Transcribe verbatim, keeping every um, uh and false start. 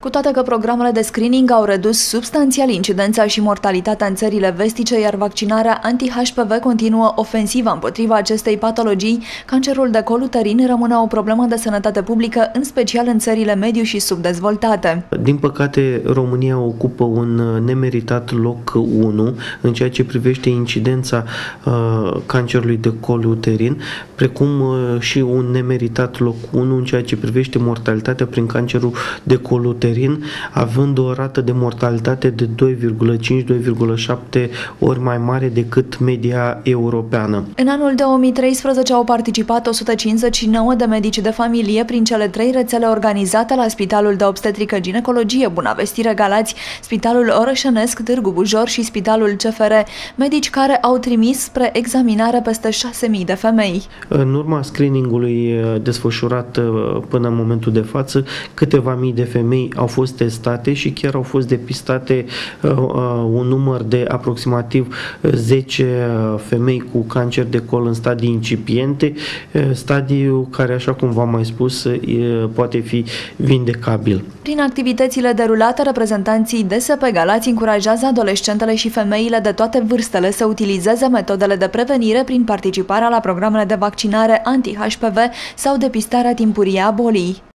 Cu toate că programele de screening au redus substanțial incidența și mortalitatea în țările vestice, iar vaccinarea anti-H P V continuă ofensiva împotriva acestei patologii, cancerul de col uterin rămâne o problemă de sănătate publică, în special în țările mediu și subdezvoltate. Din păcate, România ocupă un nemeritat loc unu în ceea ce privește incidența uh, cancerului de col uterin, precum uh, și un nemeritat loc unu în ceea ce privește mortalitatea prin cancerul de col uterin, având o rată de mortalitate de doi virgulă cinci - doi virgulă șapte ori mai mare decât media europeană. În anul două mii treisprezece au participat o sută cincizeci și nouă de medici de familie prin cele trei rețele organizate la Spitalul de Obstetrică Ginecologie Bunavestire Galați, Spitalul Orășenesc Târgu Bujor și Spitalul C F R, medici care au trimis spre examinare peste șase mii de femei. În urma screeningului desfășurat până în momentul de față, câteva mii de femei au fost testate și chiar au fost depistate uh, un număr de aproximativ zece femei cu cancer de col în stadii incipiente, uh, stadiu care, așa cum v-am mai spus, uh, poate fi vindecabil. Prin activitățile derulate, reprezentanții D S P Galați încurajează adolescentele și femeile de toate vârstele să utilizeze metodele de prevenire prin participarea la programele de vaccinare anti-H P V sau depistarea timpurie a bolii.